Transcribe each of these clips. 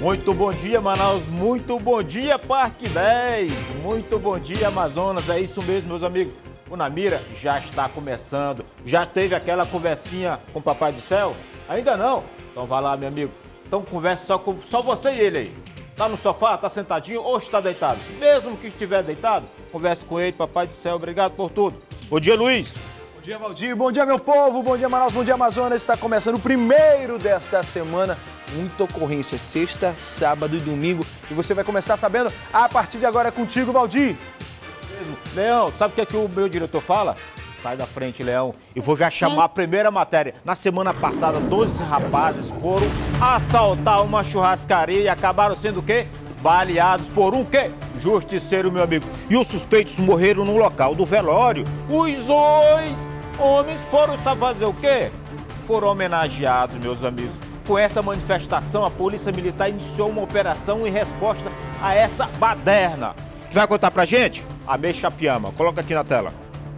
Muito bom dia, Manaus. Muito bom dia, Parque 10. Muito bom dia, Amazonas. É isso mesmo, meus amigos. O Na Mira já está começando. Já teve aquela conversinha com o Papai do Céu? Ainda não? Então vai lá, meu amigo. Então converse só você e ele aí. Tá no sofá, tá sentadinho ou está deitado? Mesmo que estiver deitado, converse com ele, Papai do Céu. Obrigado por tudo. Bom dia, Luiz. Bom dia, Valdir. Bom dia, meu povo. Bom dia, Manaus. Bom dia, Amazonas. Está começando o primeiro desta semana. Muita ocorrência, sexta, sábado e domingo. E você vai começar sabendo a partir de agora. É contigo, Valdir. Leão, sabe o que o meu diretor fala? Sai da frente, Leão. E vou já chamar a primeira matéria. Na semana passada, 12 rapazes foram assaltar uma churrascaria e acabaram sendo o quê? Baleados por um quê? Justiceiro, meu amigo. E os suspeitos morreram no local do velório. Os dois homens foram fazer o quê? Foram homenageados, meus amigos. Com essa manifestação, a Polícia Militar iniciou uma operação em resposta a essa baderna. Vai contar pra gente? Ameixa Piama. Coloca aqui na tela.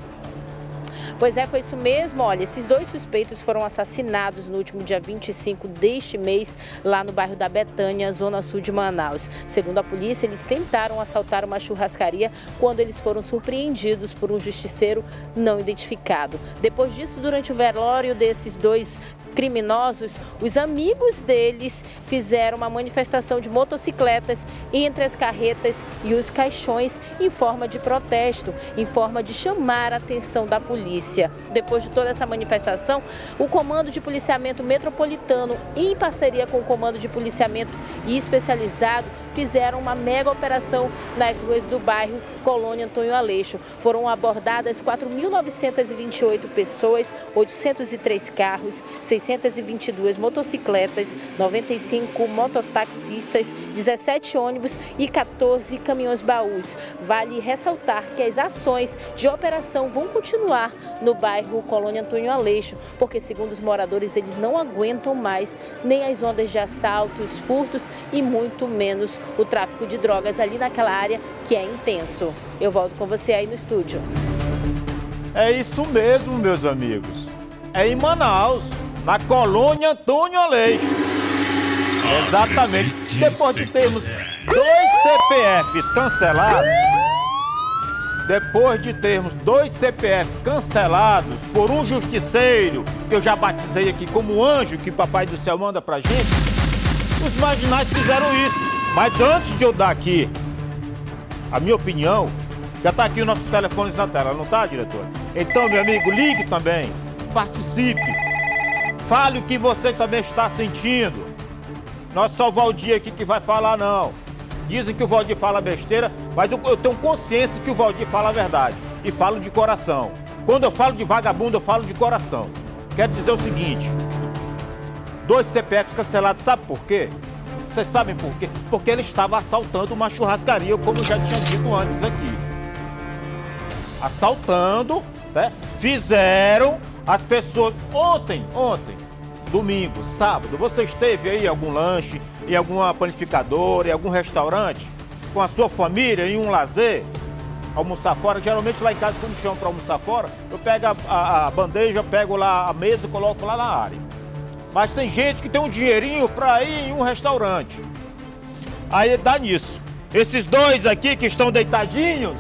Pois é, foi isso mesmo. Olha, esses dois suspeitos foram assassinados no último dia 25 deste mês, lá no bairro da Betânia, zona sul de Manaus. Segundo a polícia, eles tentaram assaltar uma churrascaria quando eles foram surpreendidos por um justiceiro não identificado. Depois disso, durante o velório desses dois criminosos, os amigos deles fizeram uma manifestação de motocicletas entre as carretas e os caixões em forma de protesto, em forma de chamar a atenção da polícia. Depois de toda essa manifestação, o Comando de Policiamento Metropolitano, em parceria com o Comando de Policiamento Especializado, fizeram uma mega operação nas ruas do bairro Colônia Antônio Aleixo. Foram abordadas 4.928 pessoas, 803 carros, 622 motocicletas, 95 mototaxistas, 17 ônibus e 14 caminhões baús. Vale ressaltar que as ações de operação vão continuar no bairro Colônia Antônio Aleixo, porque, segundo os moradores, eles não aguentam mais nem as ondas de assaltos, furtos e muito menos o tráfico de drogas ali naquela área que é intenso. Eu volto com você aí no estúdio. É isso mesmo, meus amigos. É em Manaus, na Colônia Antônio Aleixo. Exatamente. Depois de termos dois CPFs cancelados, por um justiceiro, que eu já batizei aqui como anjo, que Papai do Céu manda pra gente, os marginais fizeram isso. Mas antes de eu dar aqui a minha opinião, já tá aqui os nossos telefones na tela, não tá, diretor? Então, meu amigo, ligue também, participe, fale o que você também está sentindo. Não é só o Valdir aqui que vai falar, não. Dizem que o Valdir fala besteira, mas eu tenho consciência que o Valdir fala a verdade. E falo de coração. Quando eu falo de vagabundo, eu falo de coração. Quero dizer o seguinte: dois CPFs cancelados, sabe por quê? Vocês sabem por quê? Porque ele estava assaltando uma churrascaria, como eu já tinha dito antes aqui. Assaltando, né? Fizeram as pessoas... Ontem, domingo, sábado, você esteve aí em algum lanche, em alguma panificadora, em algum restaurante, com a sua família, em um lazer, almoçar fora? Geralmente lá em casa, quando me chamam para almoçar fora, eu pego a bandeja, pego lá a mesa e coloco lá na área. Mas tem gente que tem um dinheirinho para ir em um restaurante. Aí dá nisso. Esses dois aqui que estão deitadinhos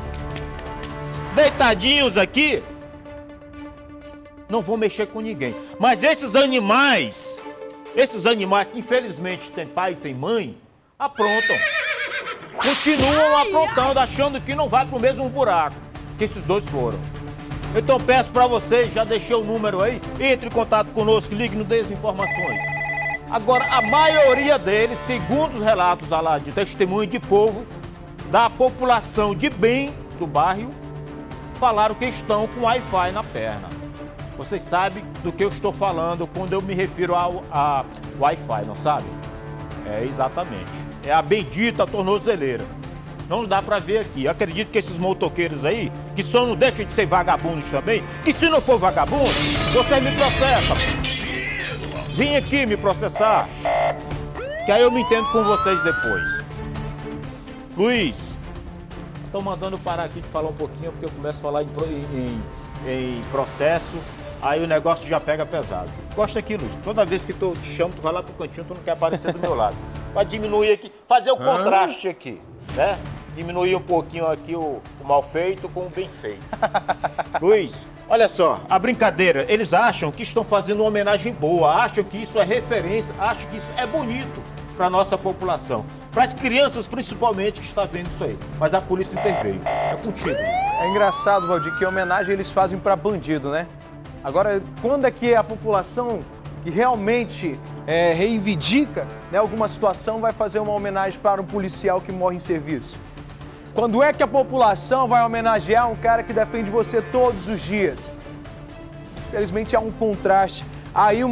aqui, não vão mexer com ninguém. Mas esses animais que infelizmente têm pai e têm mãe, aprontam. Continuam aprontando, achando que não vai pro mesmo buraco que esses dois foram. Então peço pra vocês, já deixei o número aí, entre em contato conosco, ligue, nos dê as informações. Agora, a maioria deles, segundo os relatos lá de testemunho de povo, da população de bem do bairro, falaram que estão com Wi-Fi na perna. Vocês sabem do que eu estou falando quando eu me refiro a Wi-Fi, não sabe? É exatamente. É a bendita tornozeleira. Não dá pra ver aqui. Eu acredito que esses motoqueiros aí, que só não deixam de ser vagabundos também, que se não for vagabundo, vocês me processam. Vem aqui me processar, que aí eu me entendo com vocês depois. Luiz, estou mandando parar aqui de falar um pouquinho, porque eu começo a falar em processo, aí o negócio já pega pesado. Gosta aqui, Luiz. Toda vez que eu te chamo, tu vai lá pro cantinho, tu não quer aparecer do meu lado. para diminuir aqui, fazer o contraste aqui, né? Diminuir um pouquinho aqui o mal feito com o bem feito. Luiz, olha só, a brincadeira, eles acham que estão fazendo uma homenagem boa, acham que isso é referência, acham que isso é bonito para a nossa população. Para as crianças, principalmente, que estão vendo isso aí. Mas a polícia interveio. É contigo. É engraçado, Valdir, que homenagem eles fazem para bandido, né? Agora, quando é que a população que realmente reivindica, né, alguma situação vai fazer uma homenagem para um policial que morre em serviço? Quando é que a população vai homenagear um cara que defende você todos os dias? Infelizmente há um contraste, há aí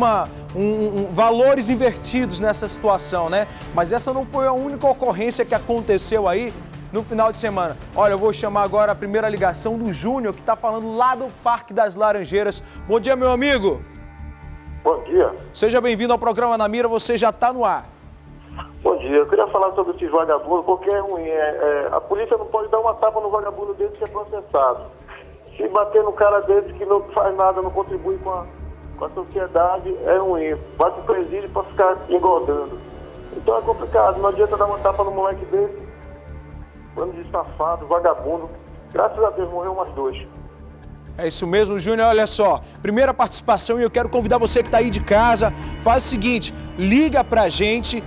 valores invertidos nessa situação, né? Mas essa não foi a única ocorrência que aconteceu aí no final de semana. Olha, eu vou chamar agora a primeira ligação do Júnior, que está falando lá do Parque das Laranjeiras. Bom dia, meu amigo. Bom dia. Seja bem-vindo ao programa Na Mira, você já está no ar. Bom dia, eu queria falar sobre esses vagabundos, porque é ruim. A polícia não pode dar uma tapa no vagabundo desse que é processado. Se bater no cara desse que não faz nada, não contribui com a sociedade, é ruim. Vai pro presídio para ficar engordando. Então é complicado, não adianta dar uma tapa no moleque desse. Bando de safado, vagabundo. Graças a Deus morreu umas 2. É isso mesmo, Júnior, olha só, primeira participação e eu quero convidar você que está aí de casa, faz o seguinte, liga pra gente,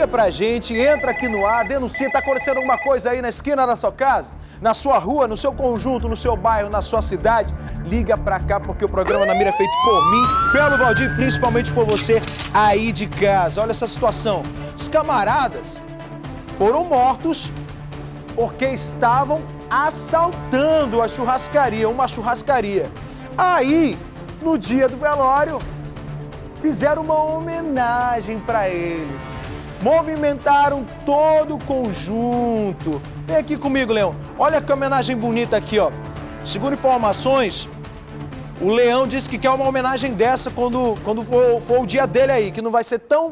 entra aqui no ar, denuncia, tá acontecendo alguma coisa aí na esquina da sua casa, na sua rua, no seu conjunto, no seu bairro, na sua cidade, liga pra cá porque o programa Na Mira é feito por mim, pelo Valdir, principalmente por você aí de casa. Olha essa situação, os camaradas foram mortos porque estavam assaltando uma churrascaria. Aí, no dia do velório, fizeram uma homenagem para eles. Movimentaram todo o conjunto. Vem aqui comigo, Leão. Olha que homenagem bonita aqui, ó. Segundo informações, o Leão disse que quer uma homenagem dessa quando for o dia dele aí, que não vai ser tão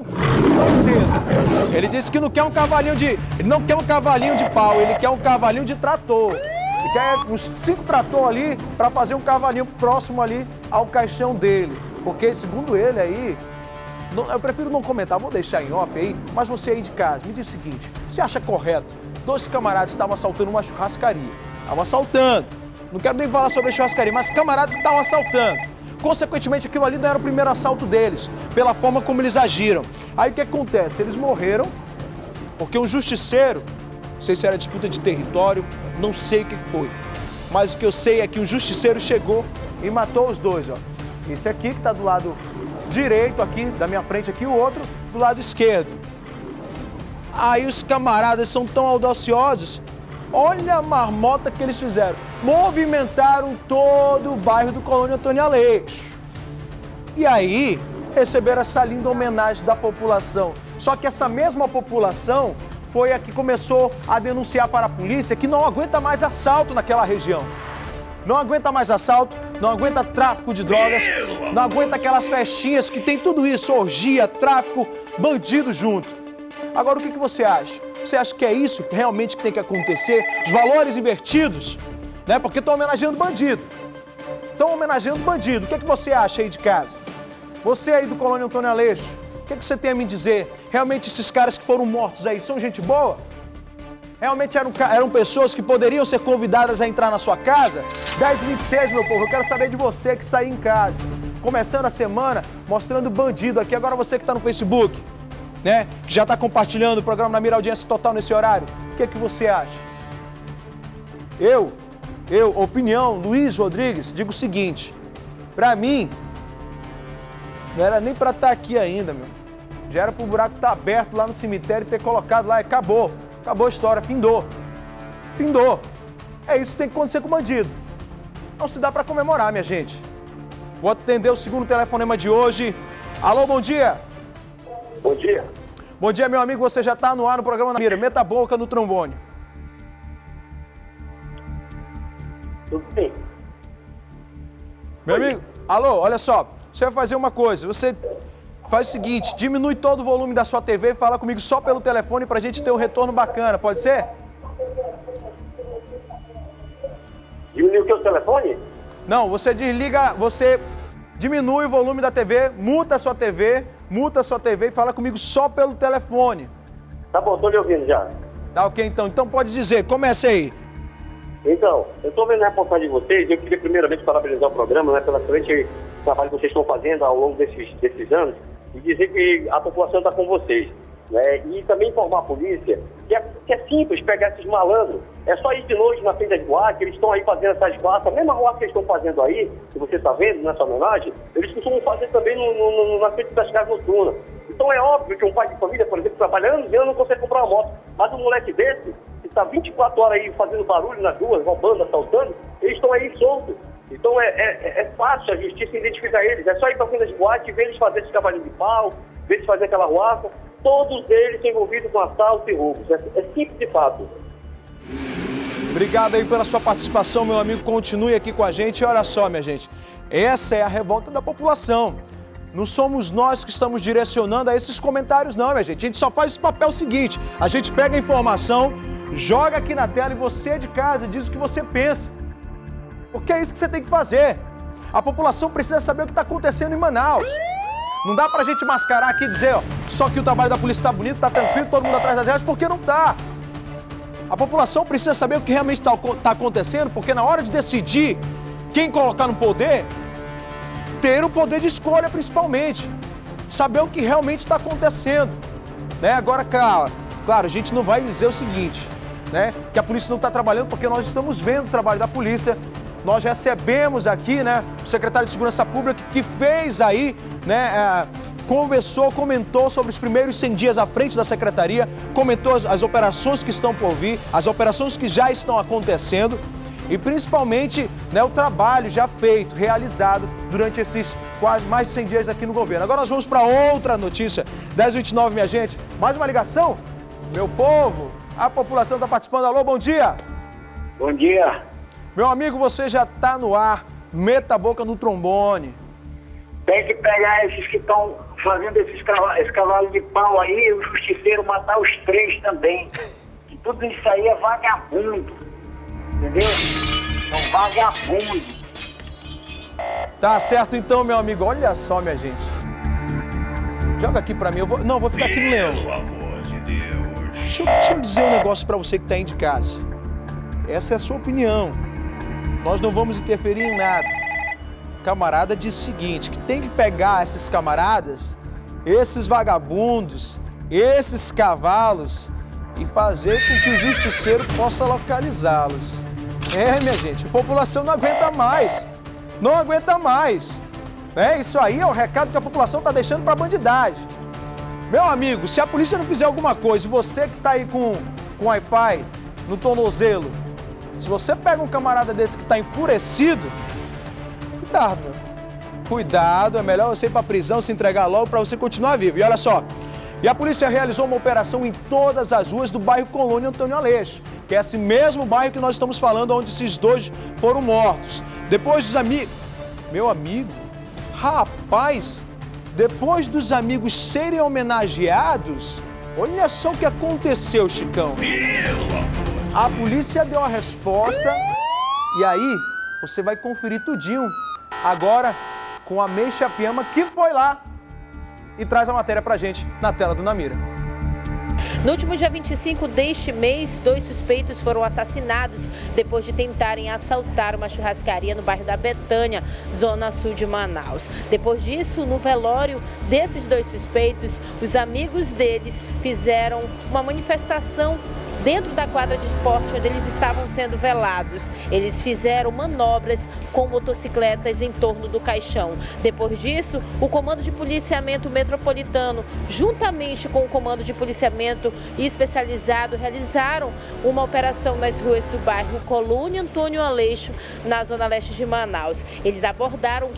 cedo. Ele disse que não quer um cavalinho ele não quer um cavalinho de pau, ele quer um cavalinho de trator. Ele quer uns 5 trator ali para fazer um cavalinho próximo ali ao caixão dele. Porque, segundo ele aí, eu prefiro não comentar, vou deixar em off aí, mas você aí de casa, me diz o seguinte, você acha correto? 2 camaradas estavam assaltando uma churrascaria. Estavam assaltando. Não quero nem falar sobre a churrascaria, mas camaradas que estavam assaltando. Consequentemente, aquilo ali não era o primeiro assalto deles, pela forma como eles agiram. Aí o que acontece? Eles morreram porque um justiceiro, não sei se era disputa de território, não sei o que foi. Mas o que eu sei é que o justiceiro chegou e matou os 2, ó. Esse aqui que está do lado direito aqui, da minha frente aqui, o outro do lado esquerdo. Aí os camaradas são tão audaciosos. Olha a marmota que eles fizeram. Movimentaram todo o bairro do Colônia Antônio Aleixo. E aí, receberam essa linda homenagem da população. Só que essa mesma população foi a que começou a denunciar para a polícia que não aguenta mais assalto naquela região. Não aguenta mais assalto, não aguenta tráfico de drogas, não aguenta aquelas festinhas que tem tudo isso, orgia, tráfico, bandido junto. Agora, o que você acha? Você acha que é isso realmente que tem que acontecer? Os valores invertidos? Né? Porque estão homenageando bandido. Estão homenageando bandido. O que você acha aí de casa? Você aí do Colônia Antônio Aleixo, o que você tem a me dizer? Realmente esses caras que foram mortos aí são gente boa? Realmente eram pessoas que poderiam ser convidadas a entrar na sua casa? 10h26, meu povo, eu quero saber de você que está aí em casa. Começando a semana, mostrando bandido aqui. Agora você que está no Facebook, né, que já está compartilhando o programa Na Mira, audiência total nesse horário. O que é que você acha? Opinião, Luiz Rodrigues, digo o seguinte. Pra mim, não era nem pra estar aqui ainda, meu. Já era pro buraco estar aberto lá no cemitério e ter colocado lá. Acabou. Acabou a história, findou. É isso que tem que acontecer com o bandido. Não se dá pra comemorar, minha gente. Vou atender o segundo telefonema de hoje. Alô, bom dia. Bom dia. Bom dia, meu amigo. Você já tá no ar no programa Na Mira. Meta a boca no trombone. Tudo bem? Meu amigo, alô, olha só. Você vai fazer uma coisa. Você faz o seguinte, diminui todo o volume da sua TV e fala comigo só pelo telefone pra gente ter um retorno bacana, pode ser? Diminuiu o que, o telefone? Não, você desliga, você diminui o volume da TV, muta a sua TV e fala comigo só pelo telefone. Tá bom, tô lhe ouvindo já. Tá ok, então. Então pode dizer, comece aí. Então, eu estou vendo a reportagem de vocês e eu queria primeiramente parabenizar o programa, né, pelo excelente trabalho que vocês estão fazendo ao longo desses anos e dizer que a população está com vocês. Né, e também informar a polícia que é simples pegar esses malandros. É só ir de noite na frente das boates, eles estão aí fazendo essas boates, a mesma boate que eles estão fazendo aí, que você está vendo nessa homenagem, eles costumam fazer também na frente das casas noturnas. Então é óbvio que um pai de família, por exemplo, trabalhando e não consegue comprar uma moto. Mas um moleque desse, que está 24 horas aí fazendo barulho nas ruas, roubando, assaltando, eles estão aí soltos. Então é fácil a justiça identificar eles. É só ir para frente das boates e ver eles fazer esse cavalinho de pau, ver eles fazer aquela ruaça. Todos eles envolvidos com assalto e roubos. É simples de fato. Obrigado aí pela sua participação, meu amigo. Continue aqui com a gente. E olha só, minha gente, essa é a revolta da população. Não somos nós que estamos direcionando a esses comentários, não, minha gente. A gente só faz esse papel seguinte. A gente pega a informação, joga aqui na tela e você de casa diz o que você pensa. Porque é isso que você tem que fazer. A população precisa saber o que está acontecendo em Manaus. Não dá pra gente mascarar aqui e dizer, ó, só que o trabalho da polícia tá bonito, tá tranquilo, todo mundo atrás das regras, porque não tá. A população precisa saber o que realmente tá acontecendo, porque na hora de decidir quem colocar no poder, ter o poder de escolha principalmente. Saber o que realmente está acontecendo. Né? Agora, claro, a gente não vai dizer o seguinte, né? Que a polícia não está trabalhando, porque nós estamos vendo o trabalho da polícia. Nós recebemos aqui, né, o secretário de Segurança Pública que fez aí, né, comentou sobre os primeiros 100 dias à frente da secretaria, comentou as operações que estão por vir, as operações que já estão acontecendo e principalmente, né, o trabalho já feito, realizado durante esses quase mais de 100 dias aqui no governo. Agora nós vamos para outra notícia. 10h29, minha gente. Mais uma ligação? Meu povo, a população está participando. Alô, bom dia. Bom dia. Meu amigo, você já está no ar. Meta a boca no trombone. Tem que pegar esses que estão fazendo esse cavalo de pau aí, o justiceiro matar os 3 também. Que tudo isso aí é vagabundo. Entendeu? São vagabundos. Tá certo então, meu amigo. Olha só, minha gente. Joga aqui pra mim. Não, vou ficar aqui no Leão. Pelo amor de Deus. Deixa eu dizer um negócio pra você que tá aí de casa. Essa é a sua opinião. Nós não vamos interferir em nada. O camarada diz o seguinte, que tem que pegar esses camaradas, esses vagabundos, esses cavalos e fazer com que o justiceiro possa localizá-los. Minha gente, a população não aguenta mais. Não aguenta mais. Isso aí é o recado que a população está deixando para a bandidagem. Meu amigo, se a polícia não fizer alguma coisa, você que está aí com Wi-Fi no tornozelo, se você pega um camarada desse que está enfurecido, cuidado, é melhor você ir para a prisão, se entregar logo para você continuar vivo. E olha só, e a polícia realizou uma operação em todas as ruas do bairro Colônia Antônio Aleixo, que é esse mesmo bairro que nós estamos falando, onde esses 2 foram mortos. Depois dos amigos... Meu amigo, rapaz, depois dos amigos serem homenageados, olha só o que aconteceu, Chicão. A polícia deu a resposta e aí você vai conferir tudinho agora com a Meixa Piama, que foi lá e traz a matéria pra gente na tela do Namira. No último dia 25 deste mês, 2 suspeitos foram assassinados depois de tentarem assaltar uma churrascaria no bairro da Betânia, zona sul de Manaus. Depois disso, no velório desses 2 suspeitos, os amigos deles fizeram uma manifestação dentro da quadra de esporte onde eles estavam sendo velados. Eles fizeram manobras com motocicletas em torno do caixão. Depois disso, o Comando de Policiamento Metropolitano, juntamente com o Comando de Policiamento Especializado, realizaram uma operação nas ruas do bairro Colônia Antônio Aleixo, na zona leste de Manaus. Eles abordaram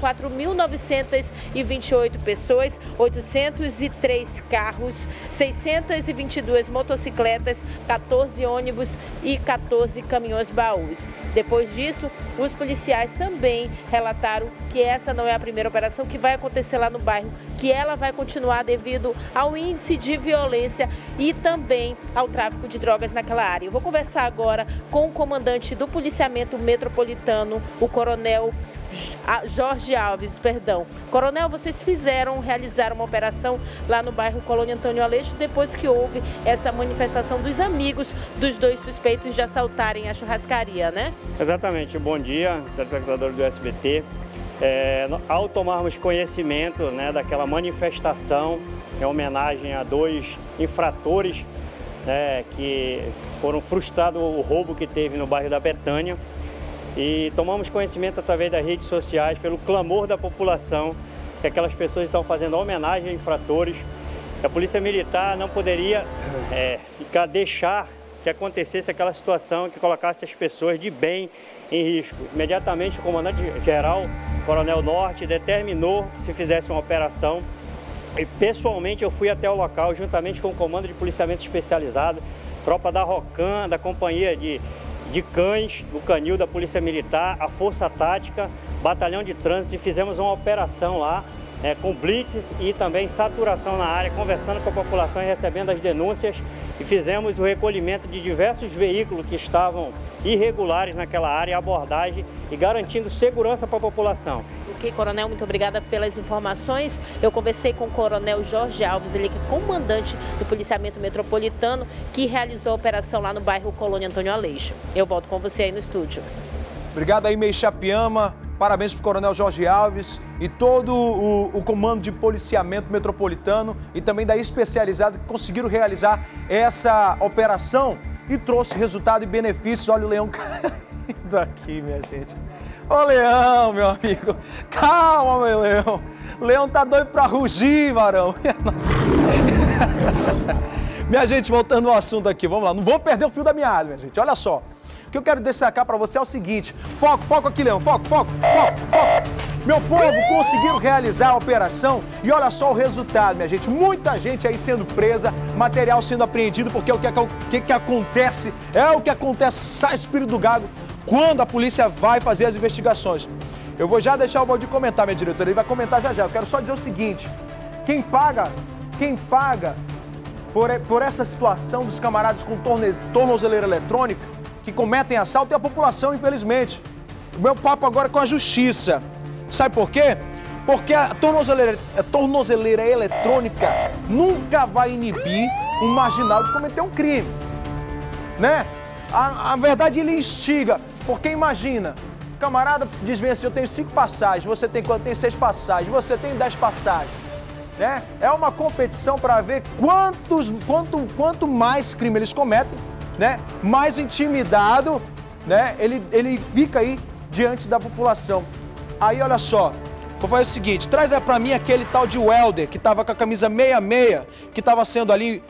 4.928 pessoas, 803 carros, 622 motocicletas, 14 ônibus e 14 caminhões baús. Depois disso, os policiais também relataram que essa não é a primeira operação que vai acontecer lá no bairro, que ela vai continuar devido ao índice de violência e também ao tráfico de drogas naquela área. Eu vou conversar agora com o comandante do policiamento metropolitano, o coronel Jorge Alves, perdão. Coronel, vocês realizaram uma operação lá no bairro Colônia Antônio Aleixo depois que houve essa manifestação dos amigos dos dois suspeitos de assaltarem a churrascaria, né? Exatamente. Bom dia, telespectador do SBT. Ao tomarmos conhecimento, né, daquela manifestação em homenagem a dois infratores, né, que foram frustrados o roubo que teve no bairro da Betânia, e tomamos conhecimento através das redes sociais, pelo clamor da população, que aquelas pessoas estão fazendo homenagem a infratores. A Polícia Militar não poderia deixar que acontecesse aquela situação que colocasse as pessoas de bem em risco. Imediatamente o comandante-geral, Coronel Norte, determinou que se fizesse uma operação. E pessoalmente eu fui até o local, juntamente com o Comando de Policiamento Especializado, tropa da ROCAM, da Companhia de Cães, do Canil da Polícia Militar, a Força Tática, Batalhão de Trânsito, e fizemos uma operação lá, com blitz e também saturação na área, conversando com a população e recebendo as denúncias, e fizemos o recolhimento de diversos veículos que estavam irregulares naquela área, abordagem e garantindo segurança para a população. Ok, Coronel, muito obrigada pelas informações. Eu conversei com o Coronel Jorge Alves, ele que é comandante do Policiamento Metropolitano, que realizou a operação lá no bairro Colônia Antônio Aleixo. Eu volto com você aí no estúdio. Obrigado aí, Meixapiama. Parabéns para o Coronel Jorge Alves e todo o Comando de Policiamento Metropolitano e também da Especializada, que conseguiram realizar essa operação e trouxe resultado e benefícios. Olha o leão caindo aqui, minha gente. Ô, leão, meu amigo. Calma, meu leão. O leão tá doido para rugir, varão. Nossa. Minha gente, voltando ao assunto aqui, vamos lá. Não vou perder o fio da meada, minha gente. Olha só. O que eu quero destacar para você é o seguinte. Foco aqui, Leão. Foco. Meu povo, conseguiram realizar a operação e olha só o resultado, minha gente. Muita gente aí sendo presa, material sendo apreendido, porque o que acontece, sai espírito do gago quando a polícia vai fazer as investigações. Eu vou já deixar o Valdir comentar, minha diretora, ele vai comentar já. Eu quero só dizer o seguinte, quem paga por essa situação dos camaradas com tornozeleira eletrônica, que cometem assalto, é a população, infelizmente. O meu papo agora é com a justiça. Sabe por quê? Porque a tornozeleira eletrônica nunca vai inibir um marginal de cometer um crime, né? A verdade, ele instiga, porque imagina, o camarada diz bem assim, eu tenho 5 passagens, você tem quanto? Tem 6 passagens, você tem 10 passagens, né? É uma competição para ver quanto mais crime eles cometem, né? Mais intimidado, né? Ele fica aí diante da população. Aí, olha só, vou fazer o seguinte, traz pra mim aquele tal de welder que tava com a camisa 66, que tava sendo ali,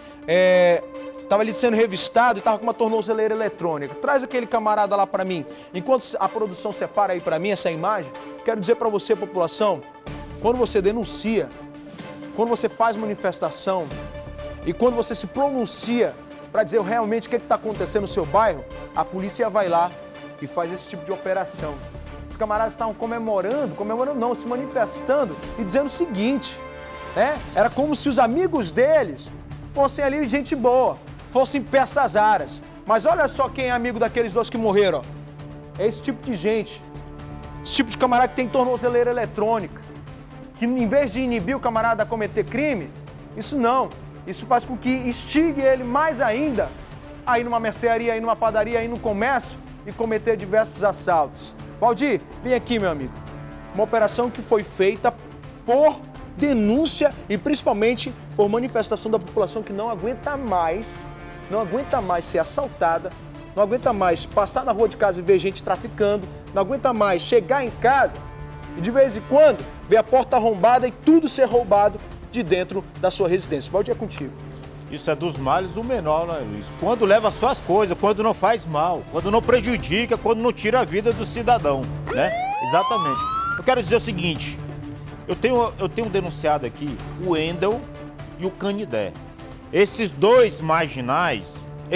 sendo revistado e tava com uma tornozeleira eletrônica. Traz aquele camarada lá pra mim. Enquanto a produção separa aí pra mim essa imagem, quero dizer pra você, população, quando você denuncia, quando você faz manifestação e quando você se pronuncia para dizer realmente o que está acontecendo no seu bairro, a polícia vai lá e faz esse tipo de operação. Os camaradas estavam comemorando não, se manifestando e dizendo o seguinte, era como se os amigos deles fossem ali gente boa, fossem peças raras. Mas olha só quem é amigo daqueles dois que morreram, ó. É esse tipo de gente, esse tipo de camarada que tem tornozeleira eletrônica, que em vez de inibir o camarada a cometer crime, isso não. Isso faz com que instigue ele mais ainda a ir numa mercearia, a ir numa padaria, a ir no comércio e cometer diversos assaltos. Valdir, vem aqui, meu amigo. Uma operação que foi feita por denúncia e principalmente por manifestação da população que não aguenta mais ser assaltada, não aguenta mais passar na rua de casa e ver gente traficando, não aguenta mais chegar em casa e de vez em quando ver a porta arrombada e tudo ser roubado de dentro da sua residência. Valdir, é contigo. Isso é dos males o menor, né, Luiz? Quando leva só as coisas, quando não faz mal, quando não prejudica, quando não tira a vida do cidadão, né? Exatamente. Eu quero dizer o seguinte, eu tenho denunciado aqui o Wendel e o Canidé. Esses dois marginais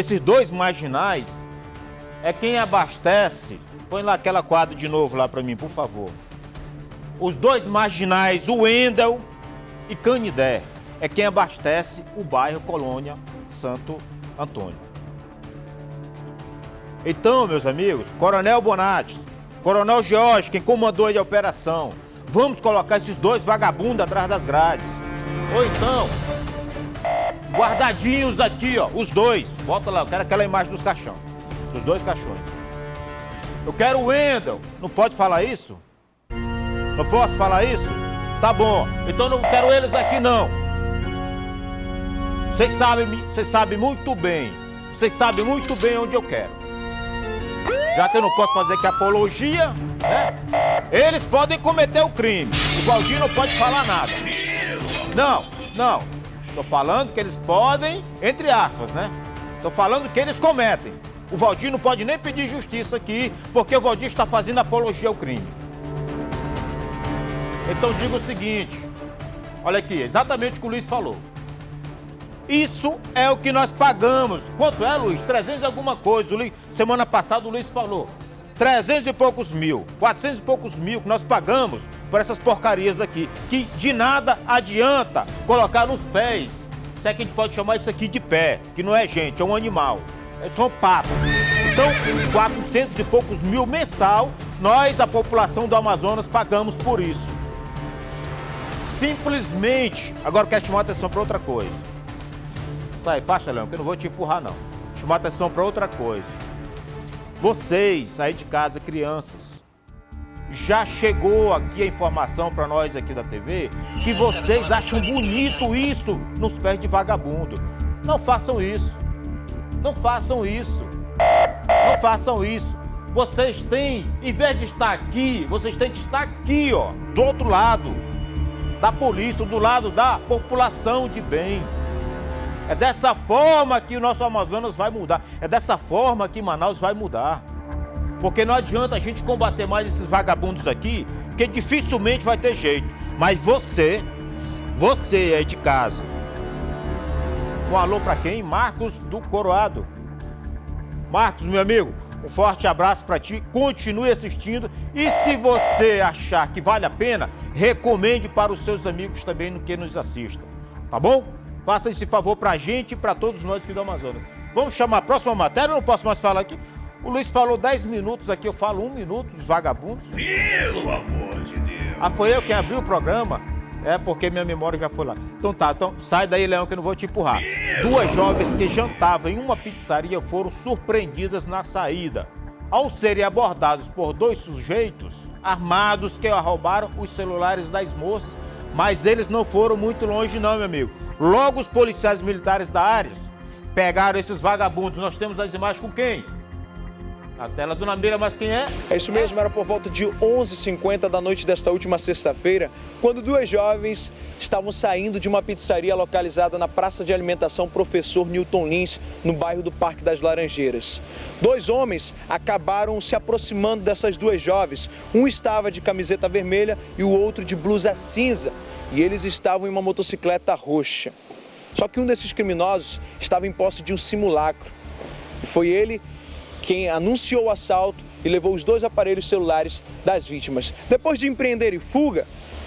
é quem abastece. Põe lá aquela quadra de novo lá pra mim, por favor. Os dois marginais, o Wendel e Canidé, é quem abastece o bairro Colônia Santo Antônio. Então, meus amigos, Coronel Bonatti, Coronel Jorge, quem comandou aí a operação. Vamos colocar esses dois vagabundos atrás das grades. Ou então, guardadinhos aqui, ó, os dois. Bota lá, eu quero aquela imagem dos caixões. Dos dois caixões. Eu quero o Wendel. Não pode falar isso? Não posso falar isso? Tá bom. Então não quero eles aqui, não. Vocês sabem muito bem. Vocês sabem muito bem onde eu quero. Já que eu não posso fazer aqui apologia, né? Eles podem cometer o crime. O Valdir não pode falar nada. Não. Tô falando que eles podem, entre aspas, né? Tô falando que eles cometem. O Valdir não pode nem pedir justiça aqui, porque o Valdir está fazendo apologia ao crime. Então digo o seguinte, olha aqui, exatamente o que o Luiz falou. Isso é o que nós pagamos. Quanto é, Luiz? 300 e alguma coisa. Semana passada o Luiz falou. 300 e poucos mil, 400 e poucos mil que nós pagamos por essas porcarias aqui. Que de nada adianta colocar nos pés. Se é que a gente pode chamar isso aqui de pé, que não é gente, é um animal. São patos. Então, 400 e poucos mil mensal, nós, a população do Amazonas, pagamos por isso. Simplesmente. Agora eu quero chamar a atenção para outra coisa. Sai, faixa, Leão, que eu não vou te empurrar, não. Chamar atenção para outra coisa. Vocês, aí de casa, crianças, já chegou aqui a informação para nós aqui da TV que vocês acham bonito isso nos pés de vagabundo. Não façam isso. Não façam isso. Não façam isso. Vocês têm, em vez de estar aqui, vocês têm que estar aqui, ó, do outro lado da polícia, do lado da população de bem. É dessa forma que o nosso Amazonas vai mudar. É dessa forma que Manaus vai mudar. Porque não adianta a gente combater mais esses vagabundos aqui, que dificilmente vai ter jeito. Mas você aí de casa. Um alô pra quem? Marcos do Coroado. Marcos, meu amigo, um forte abraço pra ti. Continue assistindo. E se você achar que vale a pena, recomende para os seus amigos também no que nos assistam. Tá bom? Faça esse favor pra gente e pra todos nós aqui do Amazonas. Vamos chamar a próxima matéria, eu não posso mais falar aqui. O Luiz falou 10 minutos aqui, eu falo 1 minuto dos vagabundos. Pelo amor de Deus. Ah, foi eu quem abriu o programa? É porque minha memória já foi lá. Então tá, então sai daí, Leão, que eu não vou te empurrar. 2 jovens que jantavam em uma pizzaria foram surpreendidas na saída. Ao serem abordados por 2 sujeitos armados que roubaram os celulares das moças. Mas eles não foram muito longe não, meu amigo. Logo os policiais militares da área pegaram esses vagabundos. Nós temos as imagens com quem? Na tela do Namira, mas quem é? É isso mesmo, era por volta de 11h50 da noite desta última sexta-feira, quando 2 jovens estavam saindo de uma pizzaria localizada na Praça de Alimentação Professor Newton Lins, no bairro do Parque das Laranjeiras. 2 homens acabaram se aproximando dessas 2 jovens. Um estava de camiseta vermelha e o outro de blusa cinza. E eles estavam em uma motocicleta roxa. Só que um desses criminosos estava em posse de um simulacro. E foi ele quem anunciou o assalto e levou os 2 aparelhos celulares das vítimas. Depois de empreenderem fuga,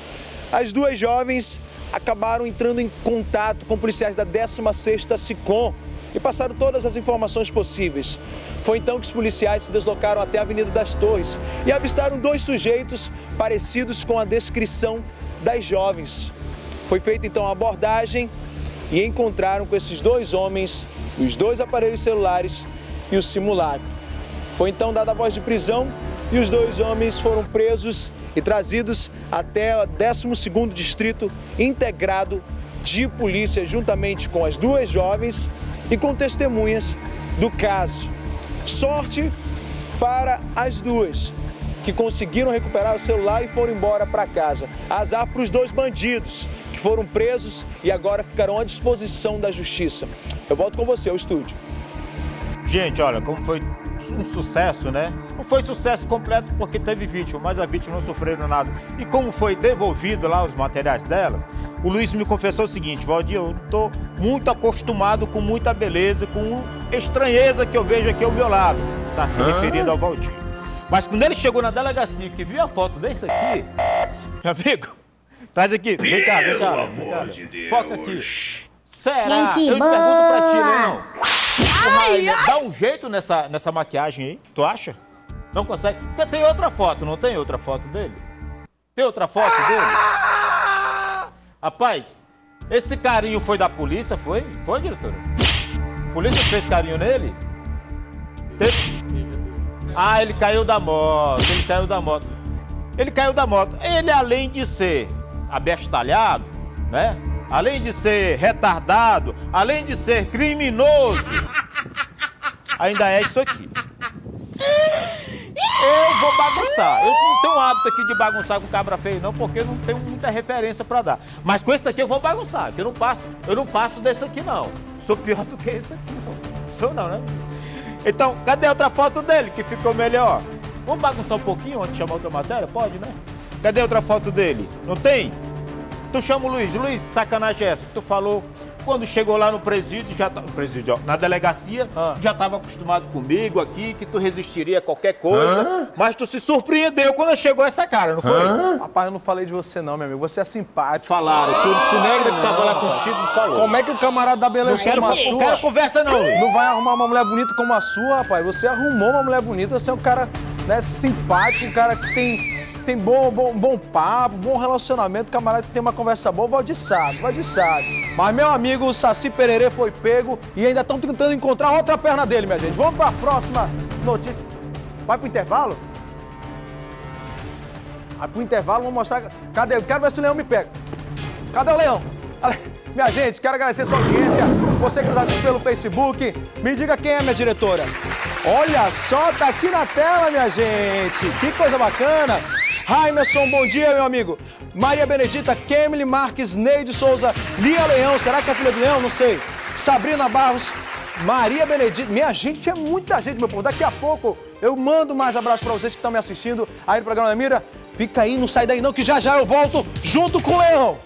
as 2 jovens acabaram entrando em contato com policiais da 16ª SICOM e passaram todas as informações possíveis. Foi então que os policiais se deslocaram até a Avenida das Torres e avistaram 2 sujeitos parecidos com a descrição das jovens. Foi feita então a abordagem e encontraram com esses 2 homens os 2 aparelhos celulares e o simulacro. Foi então dada a voz de prisão e os 2 homens foram presos e trazidos até o 12º Distrito Integrado de Polícia, juntamente com as 2 jovens e com testemunhas do caso. Sorte para as 2, que conseguiram recuperar o celular e foram embora para casa. Azar para os 2 bandidos, que foram presos e agora ficarão à disposição da justiça. Eu volto com você ao estúdio. Gente, olha, como foi um sucesso, né? Não foi sucesso completo porque teve vítima, mas a vítima não sofreu nada. E como foi devolvido lá os materiais delas, o Luiz me confessou o seguinte: Valdir, eu estou muito acostumado com muita beleza, com estranheza que eu vejo aqui ao meu lado. Está se referindo ao Valdir. Mas quando ele chegou na delegacia, que viu a foto desse aqui, meu amigo, traz aqui, vem cá, vem cá. Pelo amor de Deus. Foca aqui. Será? Gente, eu te pergunto pra ti, Leão. Ai, Dá um jeito nessa maquiagem aí, tu acha? Não consegue. Porque tem outra foto, não tem outra foto dele? Tem outra foto dele? Rapaz, esse carinho foi da polícia, foi? Foi, diretora? A polícia fez carinho nele? Ah, ele caiu da moto, ele caiu da moto. Ele caiu da moto. Ele, além de ser abestalhado, né? Além de ser retardado, além de ser criminoso, ainda é isso aqui. Eu vou bagunçar. Eu não tenho hábito aqui de bagunçar com cabra feio, não, porque eu não tenho muita referência pra dar. Mas com esse aqui eu vou bagunçar, que eu não passo desse aqui, não. Sou pior do que esse aqui, não. Sou não, né? Então, cadê outra foto dele que ficou melhor? Vamos bagunçar um pouquinho antes de chamar outra matéria? Pode, né? Cadê outra foto dele? Não tem? Tu chama o Luiz. Luiz, que sacanagem é essa que tu falou? Quando chegou lá no presídio, na delegacia, já estava acostumado comigo aqui, que tu resistiria a qualquer coisa, mas tu se surpreendeu quando chegou essa cara, não foi? Rapaz, eu não falei de você não, meu amigo, você é simpático. Falaram, tu negra que tava lá contigo me falou. Como é que o camarada da beleza como a sua... Não quero conversa não, Luiz. Não vai arrumar uma mulher bonita como a sua, rapaz. Você arrumou uma mulher bonita, você é um cara, né, simpático, um cara que tem bom papo, bom relacionamento, camarada que tem uma conversa boa, vai de sábado. Mas meu amigo, o Saci Pererê foi pego e ainda estão tentando encontrar outra perna dele, minha gente. Vamos para a próxima notícia. Vai pro intervalo? Vai pro intervalo, vamos mostrar... Cadê? Eu quero ver se o leão me pega. Cadê o leão? Minha gente, quero agradecer a sua audiência. Você que nos assiste pelo Facebook, me diga quem é minha diretora. Olha só, tá aqui na tela, minha gente. Que coisa bacana. Raimerson, bom dia, meu amigo. Maria Benedita, Kemily Marques, Neide Souza, Lia Leão, será que é filha do Leão? Não sei. Sabrina Barros, Maria Benedita. Minha gente, é muita gente, meu povo. Daqui a pouco eu mando mais abraços pra vocês que estão me assistindo aí no programa da Mira. Fica aí, não sai daí não, que já já eu volto junto com o Leão.